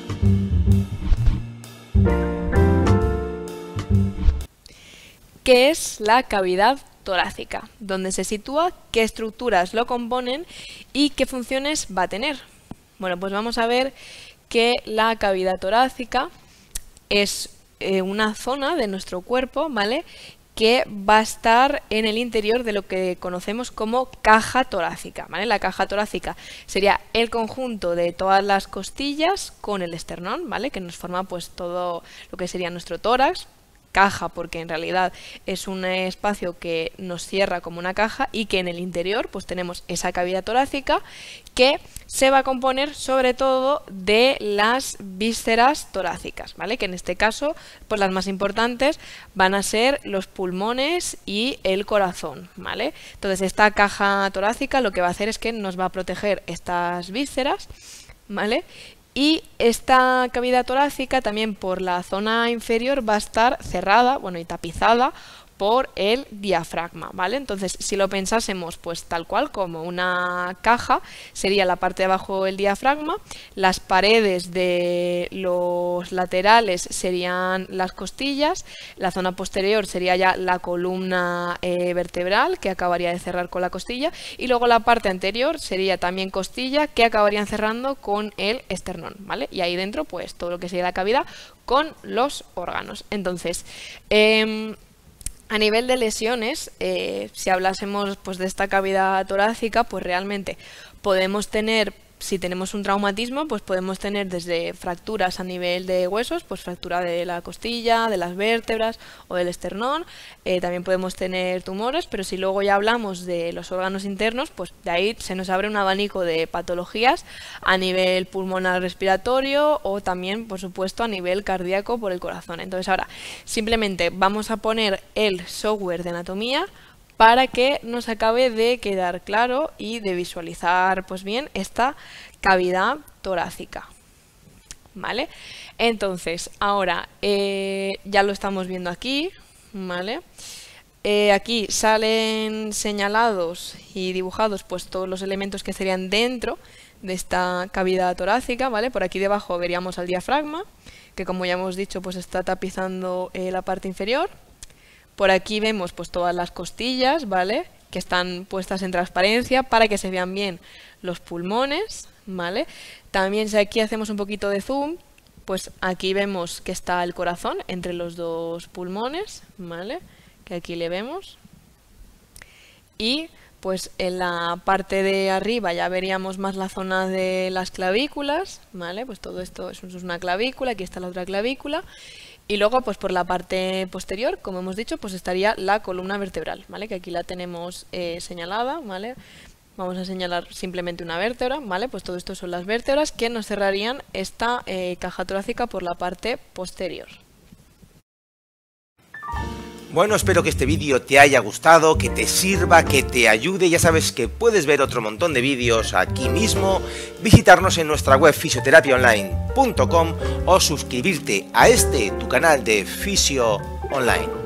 ¿Qué es la cavidad torácica? ¿Dónde se sitúa? ¿Qué estructuras lo componen? ¿Y qué funciones va a tener? Bueno, pues vamos a ver que la cavidad torácica es una zona de nuestro cuerpo, ¿vale?, que va a estar en el interior de lo que conocemos como caja torácica, ¿vale? La caja torácica sería el conjunto de todas las costillas con el esternón, ¿vale?, que nos forma pues todo lo que sería nuestro tórax. Caja porque en realidad es un espacio que nos cierra como una caja y que en el interior pues tenemos esa cavidad torácica que se va a componer sobre todo de las vísceras torácicas, ¿vale? Que en este caso pues las más importantes van a ser los pulmones y el corazón, ¿vale? Entonces esta caja torácica lo que va a hacer es que nos va a proteger estas vísceras, ¿vale? Y esta cavidad torácica también por la zona inferior va a estar cerrada, bueno, y tapizada por el diafragma, ¿vale? Entonces, si lo pensásemos pues tal cual como una caja, sería la parte de abajo el diafragma, las paredes de los laterales serían las costillas, la zona posterior sería ya la columna vertebral que acabaría de cerrar con la costilla y luego la parte anterior sería también costilla que acabarían cerrando con el esternón, ¿vale? Y ahí dentro pues todo lo que sería la cavidad con los órganos. Entonces, a nivel de lesiones, si hablásemos pues de esta cavidad torácica, pues realmente podemos tener, si tenemos un traumatismo, pues podemos tener desde fracturas a nivel de huesos, pues fractura de la costilla, de las vértebras o del esternón, también podemos tener tumores, pero si luego ya hablamos de los órganos internos, pues de ahí se nos abre un abanico de patologías a nivel pulmonar respiratorio o también, por supuesto, a nivel cardíaco por el corazón. Entonces ahora simplemente vamos a poner el software de anatomía para que nos acabe de quedar claro y de visualizar pues bien esta cavidad torácica, ¿vale? Entonces, ahora ya lo estamos viendo aquí, ¿vale? Aquí salen señalados y dibujados pues todos los elementos que serían dentro de esta cavidad torácica, ¿vale? Por aquí debajo veríamos al diafragma, que como ya hemos dicho pues está tapizando la parte inferior. Por aquí vemos pues todas las costillas, ¿vale?, que están puestas en transparencia para que se vean bien los pulmones, ¿vale? También si aquí hacemos un poquito de zoom, pues aquí vemos que está el corazón entre los dos pulmones, ¿vale?, que aquí le vemos. Y pues en la parte de arriba ya veríamos más la zona de las clavículas, ¿vale? Pues todo esto es una clavícula, aquí está la otra clavícula. Y luego, pues por la parte posterior, como hemos dicho, pues estaría la columna vertebral, ¿vale? Que aquí la tenemos señalada, ¿vale? Vamos a señalar simplemente una vértebra, ¿vale? Pues todo esto son las vértebras que nos cerrarían esta caja torácica por la parte posterior. Bueno, espero que este vídeo te haya gustado, que te sirva, que te ayude. Ya sabes que puedes ver otro montón de vídeos aquí mismo, visitarnos en nuestra web fisioterapiaonline.com o suscribirte a tu canal de Fisio Online.